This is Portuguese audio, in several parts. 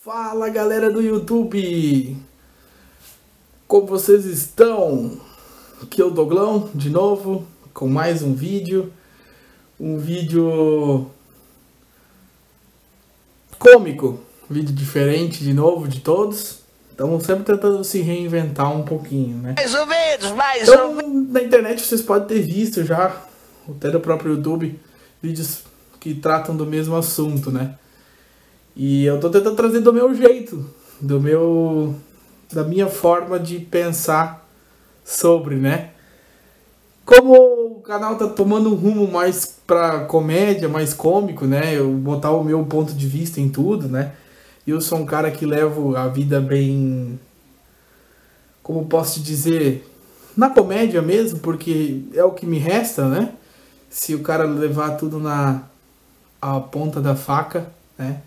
Fala galera do YouTube, como vocês estão? Aqui é o Doglão de novo com mais um vídeo cômico, vídeo diferente de novo de todos. Estamos sempre tentando se reinventar um pouquinho, né? Mais ou menos, Então, na internet vocês podem ter visto já, até no próprio YouTube, vídeos que tratam do mesmo assunto, né? E eu tô tentando trazer do meu jeito, da minha forma de pensar sobre, né? Como o canal tá tomando um rumo mais pra comédia, mais cômico, né? Eu botar o meu ponto de vista em tudo, né? E eu sou um cara que levo a vida bem, como posso te dizer, na comédia mesmo, porque é o que me resta, né? Se o cara levar tudo a ponta da faca, né?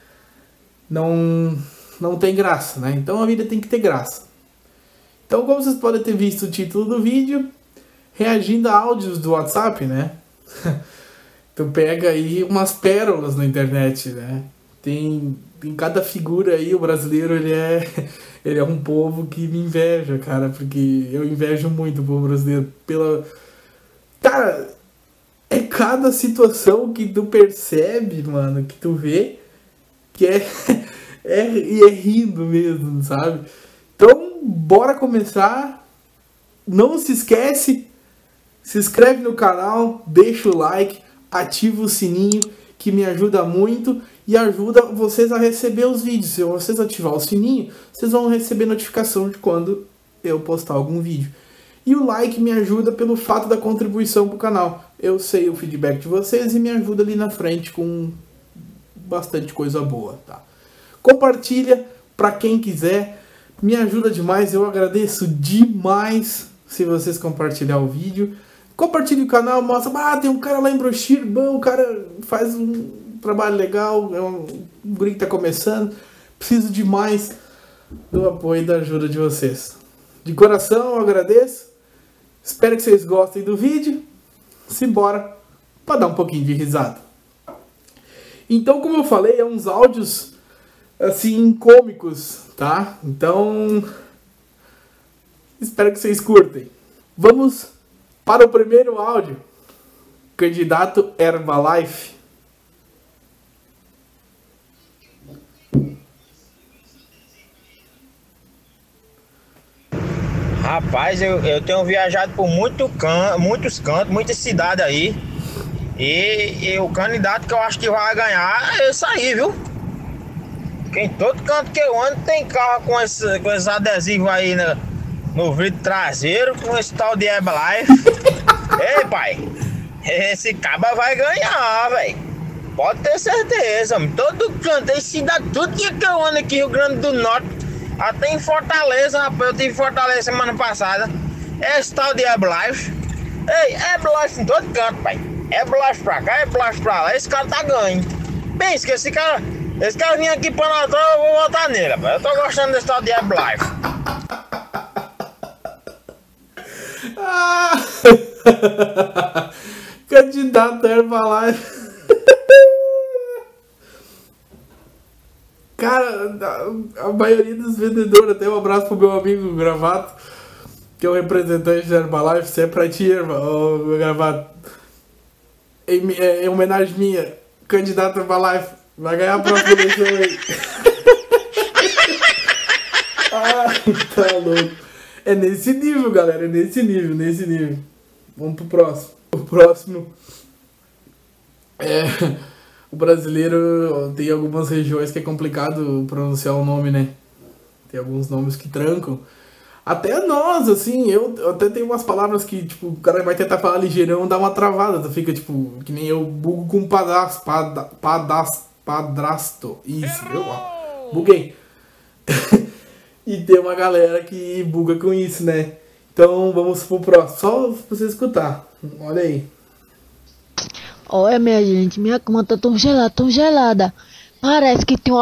Não tem graça, né? Então a vida tem que ter graça. Então, como vocês podem ter visto o título do vídeo, reagindo a áudios do WhatsApp, né? Tu pega aí umas pérolas na internet, né? Tem cada figura aí, o brasileiro, ele é um povo que me inveja, cara, porque eu invejo muito o povo brasileiro Cara, é cada situação que tu percebe, mano, que tu vê, que é rindo mesmo, sabe? Então, bora começar. Não se esquece, se inscreve no canal, deixa o like, ativa o sininho, que me ajuda muito e ajuda vocês a receber os vídeos. Se vocês ativar o sininho, vocês vão receber notificação de quando eu postar algum vídeo. E o like me ajuda pelo fato da contribuição pro canal. Eu sei o feedback de vocês e me ajuda ali na frente com bastante coisa boa, tá? Compartilha para quem quiser, me ajuda demais, eu agradeço demais se vocês compartilhar o vídeo. Compartilhe o canal, mostra, tem um cara lá em Broxir, bom, o cara faz um trabalho legal, é um guri que tá começando, preciso demais do apoio e da ajuda de vocês. De coração eu agradeço, espero que vocês gostem do vídeo, simbora para dar um pouquinho de risada. Então, como eu falei, é uns áudios, assim, cômicos, tá? Então, espero que vocês curtem. Vamos para o primeiro áudio. Candidato Herbalife. Rapaz, eu tenho viajado por muitos cantos, muitas cidades aí. E o candidato que eu acho que vai ganhar é esse aí, viu? Porque em todo canto que eu ando tem carro com esses adesivos aí no vidro traseiro, com esse tal de Herbalife. Ei, pai, esse caba vai ganhar, velho. Pode ter certeza. Todo canto, tem cidade, tudo que eu ando aqui, Rio Grande do Norte, até em Fortaleza, rapaz. Eu tive em Fortaleza semana passada. Esse tal de Herbalife. Ei, Herbalife em todo canto, pai. Herbalife pra cá, Herbalife pra lá. Esse cara tá ganho. Pensa que esse cara vinha aqui pra Natal, eu vou votar nele, rapaz. Eu tô gostando desse tal de Herbalife. Candidato Herbalife. Cara, a maioria dos vendedores, até um abraço pro meu amigo Gravato, que é o representante da Herbalife, isso é pra ti, irmão, meu Gravato. Em homenagem minha, candidato Herbalife, vai ganhar a próxima eleição aí. Tá louco. É nesse nível, galera, é nesse nível. Vamos pro próximo. O próximo o brasileiro tem algumas regiões que é complicado pronunciar o nome, né? Tem alguns nomes que trancam. Até nós, assim, eu até tenho umas palavras que, tipo, o cara vai tentar falar ligeirão, dá uma travada. Tu fica, tipo, que nem eu bugo com padrasto. Isso, eu buguei. E tem uma galera que buga com isso, né? Então, vamos pro próximo. Só pra você escutar. Olha aí. Olha, minha gente, minha cama tá tão gelada. Parece que tem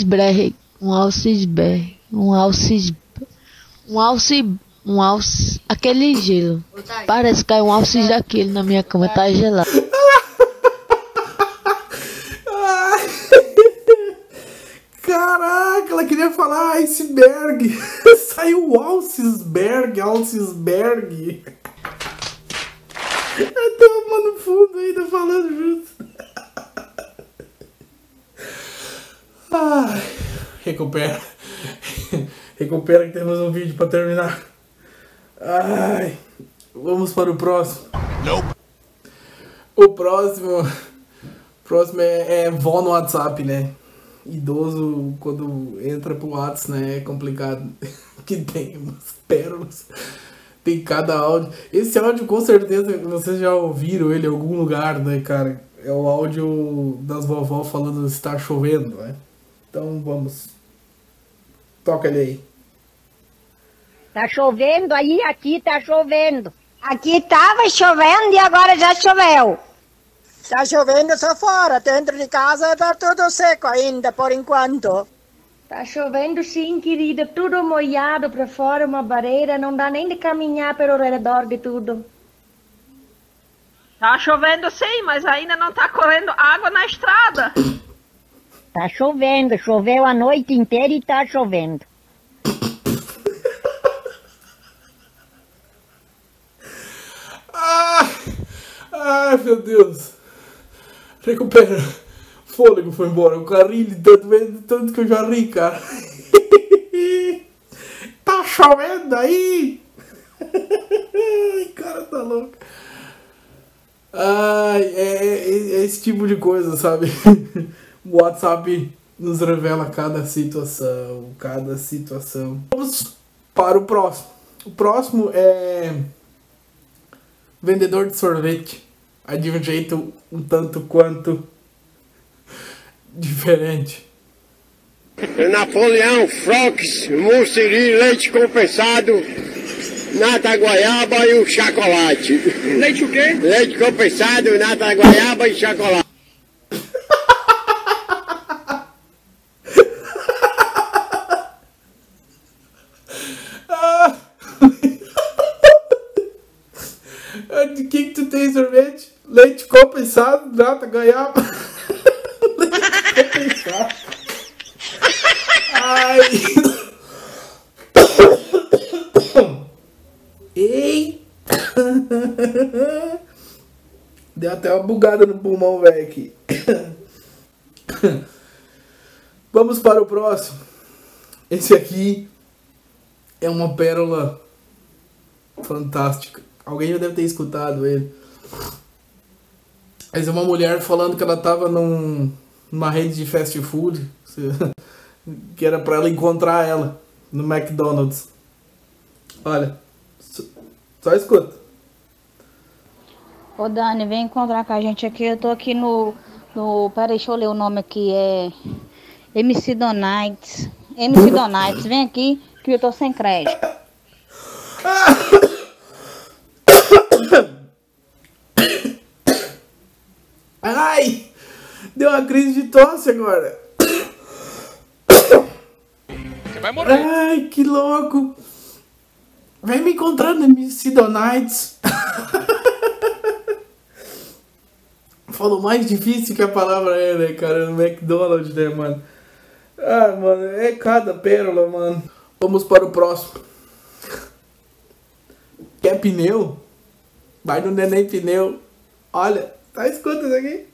aquele gelo. Parece que caiu um alces daquele na minha cama, tá gelado. Caralho! ela queria falar iceberg. Saiu Alcisberg. Tava no fundo ainda falando junto. Ai, recupera. Recupera que temos um vídeo pra terminar. Ai, vamos para o próximo. Nope. O próximo é vó no WhatsApp, né? Idoso, quando entra pro WhatsApp, né? É complicado. Que tem umas pérolas. Tem cada áudio. Esse áudio, com certeza, vocês já ouviram ele em algum lugar, né, cara? É o áudio das vovó falando se tá chovendo, né? Então, vamos. Toca ele aí. Tá chovendo aí, aqui tá chovendo. Aqui tava chovendo e agora já choveu. Tá chovendo só fora, dentro de casa tá tudo seco ainda, por enquanto. Tá chovendo sim, querida, tudo molhado pra fora, uma barreira, não dá nem de caminhar pelo redor de tudo. Tá chovendo sim, mas ainda não tá correndo água na estrada. Tá chovendo, choveu a noite inteira e tá chovendo. Ai, meu Deus. Recupera. Fôlego foi embora. O carrinho de tanto que eu já ri, cara. Tá chovendo aí. Ai, cara, tá louco. Ai, é esse tipo de coisa, sabe? O WhatsApp nos revela cada situação. Vamos para o próximo. O próximo é vendedor de sorvete. Aí de um jeito um tanto quanto diferente. Napoleão, Frox, Mussiri, leite compensado, nata goiaba e o chocolate. Leite o quê? Leite compensado, nata goiaba e chocolate. De que tu tem sorvete? Leite compensado, nata goiaba. Leite compensado. Ai. Ei. Deu até uma bugada no pulmão, velho, aqui. Vamos para o próximo. Esse aqui é uma pérola fantástica. Alguém já deve ter escutado ele. Mas é uma mulher falando que ela tava numa rede de fast food. Que era pra ela encontrar ela no McDonald's. Olha. Só escuta. Ô Dani, vem encontrar com a gente aqui. Eu tô aqui no... Peraí, deixa eu ler o nome aqui. É MC Donites. MC Donites, vem aqui que eu tô sem crédito. Ai! Deu uma crise de tosse agora. Você vai morrer. Ai, que louco. Vem me encontrar no MC Donites. Falou mais difícil que a palavra é, né, cara? No McDonald's, né, mano? Ah, mano, é cada pérola, mano. Vamos para o próximo. Quer pneu? Vai no Neném Pneu. Olha, tá, escuta isso aqui.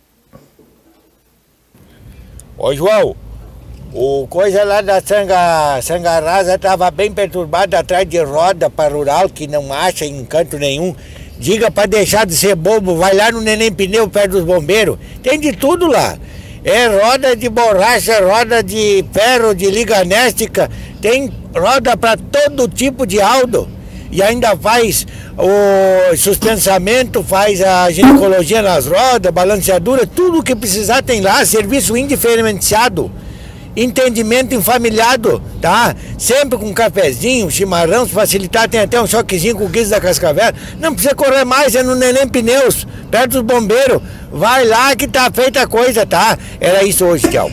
Ô João, o coisa lá da Sangarasa tava bem perturbado atrás de roda para rural, que não acha em canto nenhum. Diga para deixar de ser bobo, vai lá no Neném Pneu perto dos bombeiros. Tem de tudo lá. É roda de borracha, roda de ferro, de liga néstica. Tem roda para todo tipo de auto. E ainda faz o suspensamento, faz a ginecologia nas rodas, balanceadura, tudo o que precisar tem lá, serviço indiferenciado, entendimento enfamilhado, tá? Sempre com cafezinho, chimarrão, se facilitar tem até um choquezinho com o guiz da Cascavel. Não precisa correr mais, é no Neném Pneus, perto dos bombeiros. Vai lá que tá feita a coisa, tá? Era isso hoje, tchau.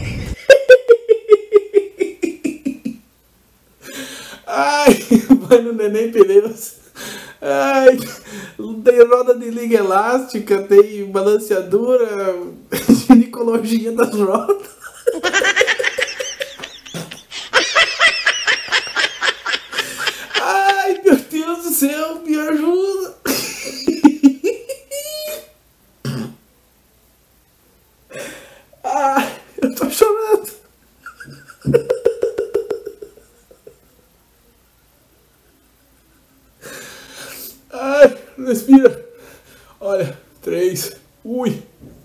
Ai, vai no Neném Pneus. Ai, tem roda de liga elástica, tem balanceadura, ginecologia das rodas. Respira. Olha, 3. Ui.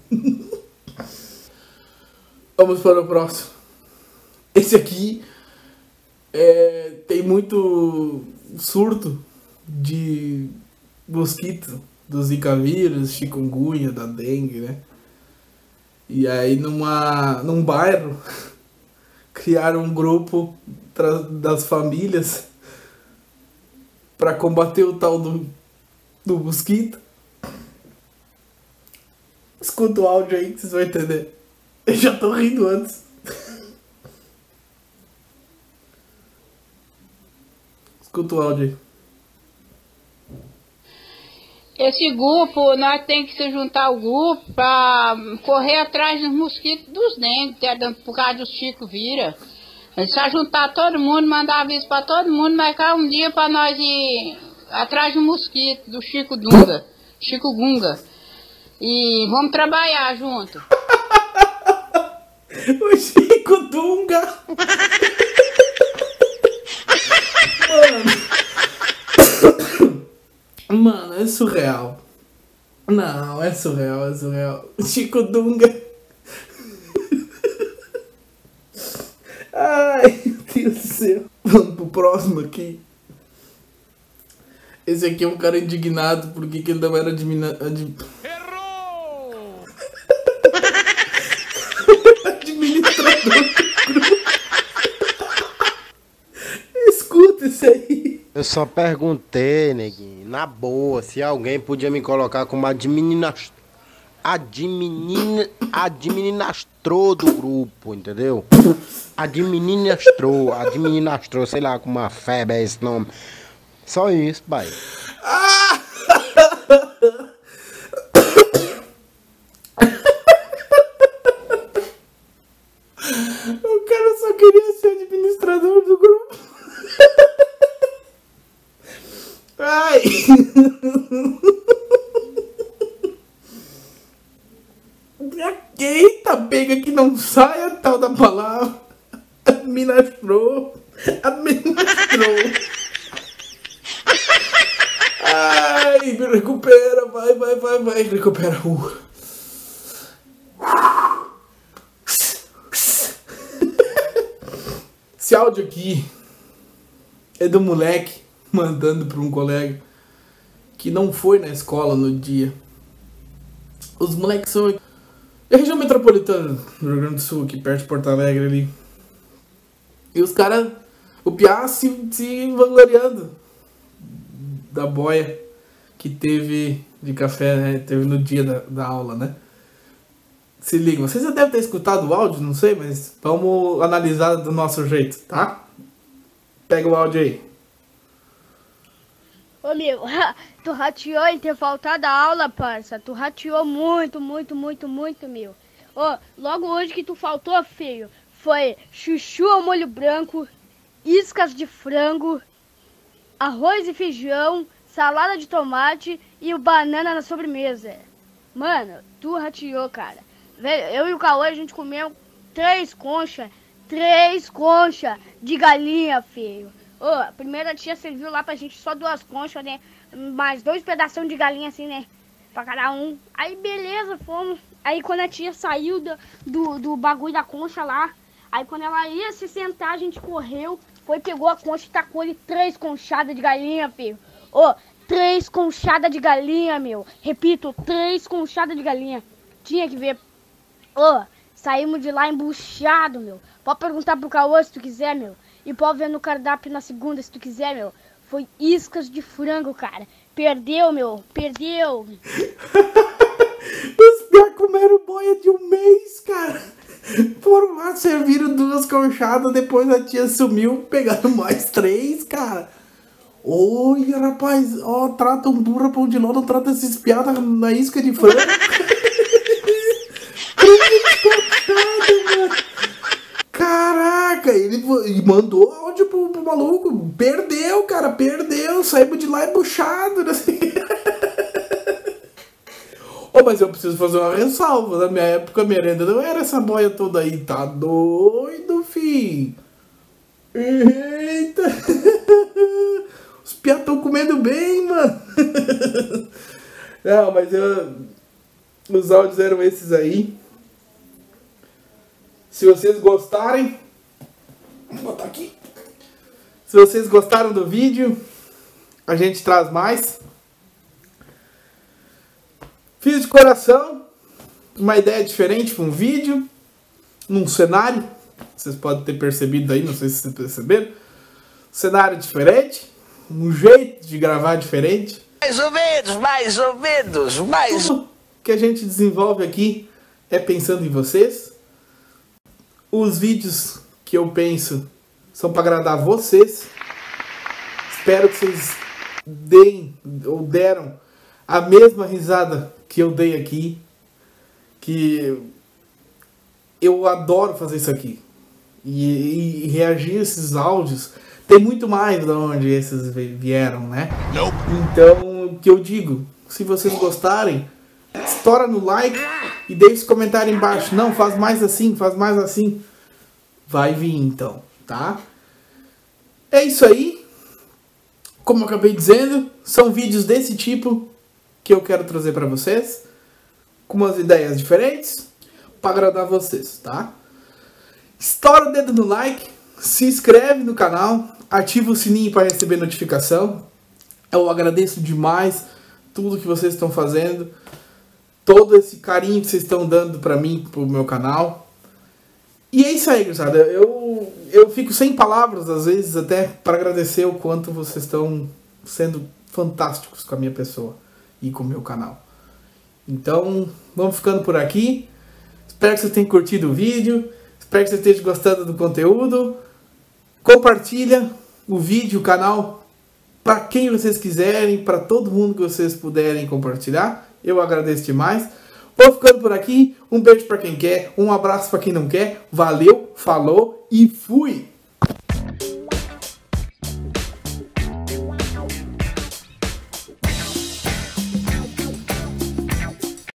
Vamos para o próximo. Esse aqui tem muito surto de mosquito, do Zika vírus, chikungunya, da dengue, né? E aí num bairro criaram um grupo das famílias para combater o tal do mosquito. Escuta o áudio aí que vocês vão entender. Eu já tô rindo antes. Escuta o áudio aí. Esse grupo, nós temos que se juntar ao grupo para correr atrás dos mosquitos dos dengue, por causa do Chico vira. A gente precisa juntar todo mundo, mandar aviso para todo mundo, marcar um dia para nós ir atrás do mosquito, do Chico Gunga. E vamos trabalhar junto. O Chico Dunga. Mano, é surreal. Não, é surreal. Chico Dunga. Ai, meu Deus do céu. Vamos pro próximo aqui. Esse aqui é um cara indignado porque ele não era administrador. Escuta isso aí. Eu só perguntei, neguinho, na boa, se alguém podia me colocar como administrador do grupo, entendeu? Administrador, sei lá, com uma febre é esse nome. Só isso, pai. O cara só queria ser administrador do grupo. Ai. Eita, pega que não sai a tal da palavra. Administrou. Ai, me recupera, vai, recupera. Esse áudio aqui é do moleque mandando para um colega que não foi na escola no dia. Os moleques são da região metropolitana do Rio Grande do Sul, aqui perto de Porto Alegre ali. E os caras, o piá se vangloriando da boia que teve de café, né? Teve no dia da aula, né? Se ligam, vocês já devem ter escutado o áudio, não sei, mas vamos analisar do nosso jeito, tá? Pega o áudio aí. Ô, meu, tu rateou em ter faltado a aula, parça. Tu rateou muito, meu. Ô, logo hoje que tu faltou, feio, foi chuchu ao molho branco, iscas de frango, arroz e feijão, salada de tomate e o banana na sobremesa. Mano, tu rateou, cara. Velho, eu e o Cauê, a gente comeu 3 conchas de galinha, feio. Ô, a primeira tia serviu lá pra gente só 2 conchas, né? Mais 2 pedaços de galinha, assim, né? Pra cada um. Aí, beleza, fomos. Aí, quando a tia saiu do bagulho da concha lá, aí, quando ela ia se sentar, a gente correu, pegou a concha e tacou-lhe 3 conchadas de galinha, feio. Ô, 3 conchadas de galinha, meu. Repito, 3 conchadas de galinha. Tinha que ver. Ô, saímos de lá embuchado, meu. Pode perguntar pro Cauã se tu quiser, meu. E pode ver no cardápio na segunda se tu quiser, meu. Foi iscas de frango, cara. Perdeu, meu. Perdeu. Os piá comeram boia de 1 mês, cara. Foram lá, serviram 2 conchadas, depois a tia sumiu, pegaram mais 3, cara. Oi, rapaz, ó, trata um burro pão de ló, não trata esses piá na isca de frango. Caraca, ele mandou áudio pro maluco. Perdeu, cara, perdeu. Saímos de lá embuchado, né? Oh, mas eu preciso fazer uma ressalva. Na minha época, a merenda não era essa boia toda aí. Tá doido, fi. Eita. Os piá tão comendo bem, mano. Não, mas os áudios eram esses aí. Se vocês gostarem, vou botar aqui. Se vocês gostaram do vídeo, a gente traz mais. Fiz de coração, uma ideia diferente para um vídeo, num cenário. Vocês podem ter percebido aí, não sei se vocês perceberam. Cenário diferente, um jeito de gravar diferente. Tudo que a gente desenvolve aqui é pensando em vocês. Os vídeos que eu penso são para agradar vocês. Espero que vocês deram a mesma risada que eu dei aqui. Que eu adoro fazer isso aqui. E reagir a esses áudios. Tem muito mais de onde esses vieram, né? Então, o que eu digo, se vocês gostarem, estoura no like e deixe comentário embaixo. Não, faz mais assim, faz mais assim. Vai vir então, tá? É isso aí. Como eu acabei dizendo, são vídeos desse tipo que eu quero trazer para vocês. Com umas ideias diferentes, para agradar vocês, tá? Estoura o dedo no like, se inscreve no canal, ativa o sininho para receber notificação. Eu agradeço demais tudo que vocês estão fazendo, todo esse carinho que vocês estão dando para mim, pro meu canal. E é isso aí, gurizada. Eu fico sem palavras, às vezes, até para agradecer o quanto vocês estão sendo fantásticos com a minha pessoa e com o meu canal. Então, vamos ficando por aqui. Espero que vocês tenham curtido o vídeo. Espero que vocês estejam gostando do conteúdo. Compartilha o vídeo, o canal, para quem vocês quiserem, para todo mundo que vocês puderem compartilhar. Eu agradeço demais. Vou ficando por aqui. Um beijo para quem quer, um abraço para quem não quer. Valeu, falou e fui!